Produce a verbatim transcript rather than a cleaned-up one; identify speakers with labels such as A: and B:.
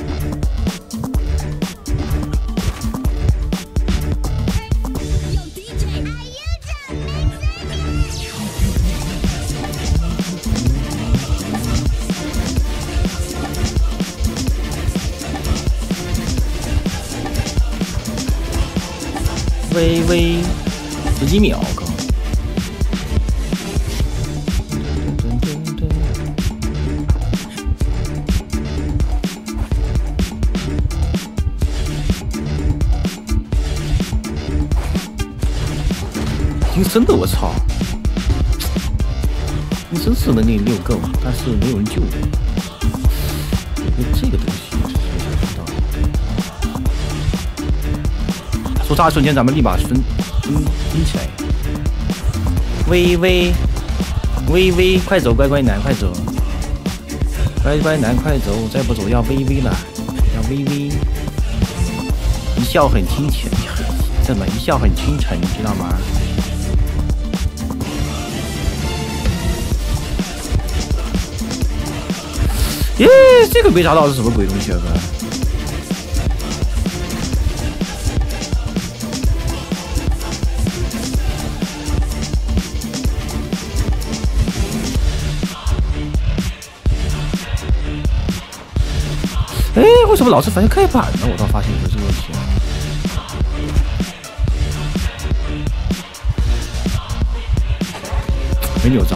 A: 微微十几秒，靠！挺深的，我操！挺深是能力六够，但是没有人救我。这个东西。 说炸一瞬间，咱们立马分分分起来。微微微微，快走，乖乖男，快走！乖乖男，快走！再不走要微微了，要微微。一笑很倾城，怎么一笑很倾城，你知道吗？耶，这个没查到是什么鬼东西啊？哥。 哎，为什么老是反应开板呢？我倒发现有这个问题。没扭招。